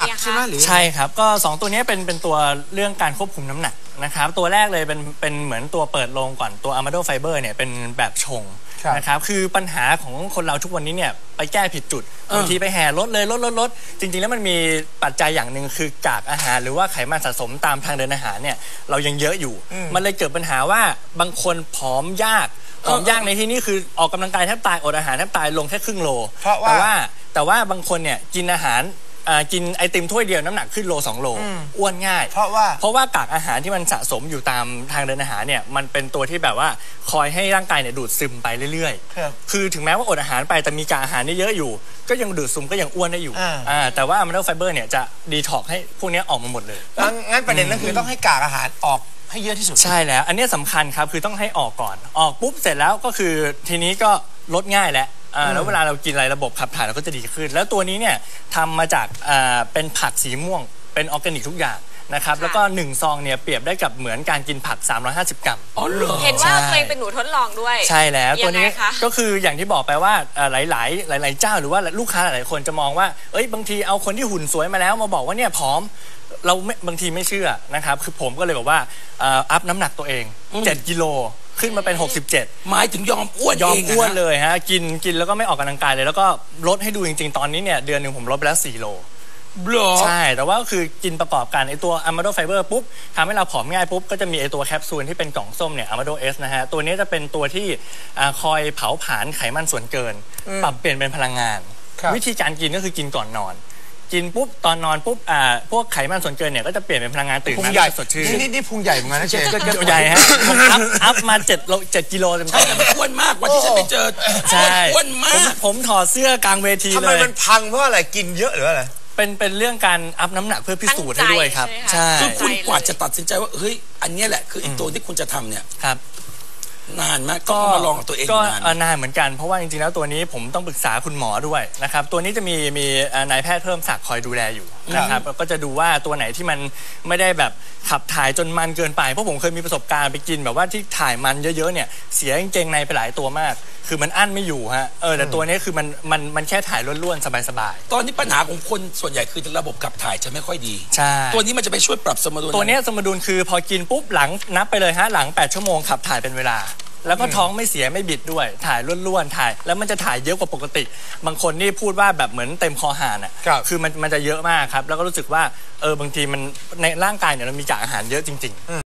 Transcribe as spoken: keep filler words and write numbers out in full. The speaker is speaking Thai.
ผักใช่ไหมหรือใช่ครับก็สองตัวนี้เป็นเป็นตัวเรื่องการควบคุมน้ำหนักนะครับตัวแรกเลยเป็นเป็นเหมือนตัวเปิดโลงก่อนตัว Amado Fiber เนี่ยเป็นแบบชงนะครับคือปัญหาของคนเราทุกวันนี้เนี่ยไปแก้ผิดจุดบางทีไปแห่ลดเลยลดลดลดจริงๆแล้วมันมีปัจจัยอย่างหนึ่งคือกากอาหารหรือว่าไขมันสะสมตามทางเดินอาหารเนี่ยเรายังเยอะอยู่มันเลยเกิดปัญหาว่าบางคนผอมยากผอมยากในที่นี้คือออกกำลังกายแทบตายอดอาหารแทบตายลงแค่ครึ่งโลแต่ว่าแต่ว่าบางคนเนี่ยกินอาหารกินไอติมถ้วยเดียวน้ำหนักขึ้นโลสองโลอ้วนง่ายเพราะว่าเพราะว่ากากอาหารที่มันสะสมอยู่ตามทางเดินอาหารเนี่ยมันเป็นตัวที่แบบว่าคอยให้ร่างกายเนี่ยดูดซึมไปเรื่อยๆคือถึงแม้ว่าอดอาหารไปแต่มีกากอาหารนี่เยอะอยู่ก็ยังดูดซึมก็ยังอ้วนได้อยู่แต่ว่า Amado Fiber เนี่ยจะดีท็อกให้พวกนี้ออกมาหมดเลยงั้นประเด็นก็คือต้องให้กากอาหารออกให้เยอะที่สุดใช่แล้วอันนี้สำคัญครับคือต้องให้ออกก่อนออกปุ๊บเสร็จแล้วก็คือทีนี้ก็ลดง่ายแล้วแล้วเวลาเรากินอะไรระบบขับถ่ายเราก็จะดีขึ้นแล้วตัวนี้เนี่ยทำมาจากเป็นผักสีม่วงเป็นออร์แกนิกทุกอย่างนะครับแล้วก็หนึ่งซองเนี่ยเปรียบได้กับเหมือนการกินผักสามร้อยห้าสิบกรัมอ๋อเหรอเห็นว่าตัวเองเป็นหนูทดลองด้วยใช่แล้วตัวนี้ก็คืออย่างที่บอกไปว่าหลายๆหลายๆเจ้าหรือว่าลูกค้าหลายๆคนจะมองว่าเอ้ยบางทีเอาคนที่หุ่นสวยมาแล้วมาบอกว่าเนี่ยผอมเราบางทีไม่เชื่อนะครับคือผมก็เลยบอกว่าอัพน้ำหนักตัวเองเจ็ดกิโลขึ้นมาเป็นหกสิบเจ็ดหมายถึงยอมอ้วนยอมอ้วนเลยฮะกินกินแล้วก็ไม่ออกกำลังกายเลยแล้วก็ลดให้ดูจริงๆตอนนี้เนี่ยเดือนหนึ่งผมลดไปแล้วสี่โลใช่แต่ว่าคือกินประกอบกันไอตัว Amado Fiber ปุ๊บทำให้เราผอมง่ายปุ๊บก็จะมีไอตัวแคปซูลที่เป็นกล่องส้มเนี่ย Amado S นะฮะตัวนี้จะเป็นตัวที่คอยเผาผลาญไขมันส่วนเกินปรับเปลี่ยนเป็นพลังงานวิธีการกินก็คือกินก่อนนอนกินปุ๊บตอนนอนปุ๊บอ่าพวกไขมันส่วนเกินเนี่ยก็จะเปลี่ยนเป็นพลังงานตื่นมาสดชื่นนี่นี่พุงใหญ่เหมือนกันนะเชฟใหญ่ฮะอัพอัพมาเจ็ดโลเจ็ดกิโลเต็มใช่แต่มันอ้วนมากวันที่ฉันไปเจอใช่อ้วนมากผมถอดเสื้อกลางเวทีเลยทำไมมันพังเพราะอะไรกินเยอะหรืออะไรเป็นเป็นเรื่องการอัพน้ำหนักเพื่อพิสูจน์ให้ด้วยครับใช่คือคุณกว่าจะตัดสินใจว่าเฮ้ยอันนี้แหละคืออีกตัวที่คุณจะทำเนี่ยครับนานมากก็มาลองกับตัวเองก็นานเหมือนกันเพราะว่าจริงๆแล้วตัวนี้ผมต้องปรึกษาคุณหมอด้วยนะครับตัวนี้จะมีมีนายแพทย์เพิ่มศักดิ์คอยดูแลอยู่นะครับก็จะดูว่าตัวไหนที่มันไม่ได้แบบขับถ่ายจนมันเกินไปเพราะผมเคยมีประสบการณ์ไปกินแบบว่าที่ถ่ายมันเยอะๆเนี่ยเสียกางเกงในไปหลายตัวมากคือมันอั้นไม่อยู่ฮะเออแต่ตัวนี้คือมันมันมันแค่ถ่ายล้วนๆสบายๆตอนนี้ปัญหาของคนส่วนใหญ่คือระบบขับถ่ายจะไม่ค่อยดีใช่ตัวนี้มันจะไปช่วยปรับสมดุลตัวนี้สมดุลคือพอกินปุ๊บหลังนับไปเลยฮะหลังแปดชั่วโมงขับถ่ายเป็นเวลาแล้วก็ท้องไม่เสียไม่บิดด้วยถ่ายล้วนๆถ่ายแล้วมันจะถ่ายเยอะกว่าปกติบางคนนี่พูดว่าแบบเหมือนเต็มคอหานอ่ะคือมันมันจะเยอะมากครับแล้วก็รู้สึกว่าเออบางทีมันในร่างกายเนี่ยเรามีกากอาหารเยอะจริงๆ